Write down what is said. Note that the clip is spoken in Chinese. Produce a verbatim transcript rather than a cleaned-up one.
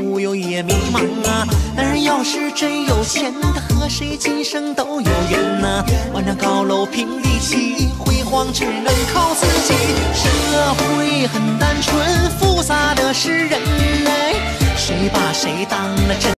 忽悠也迷茫啊。男人要是真有钱，他和谁今生都有缘呐、啊。万丈高楼平地起，辉煌只能靠自己。社会很单纯，复杂的是人类，谁把谁当了真。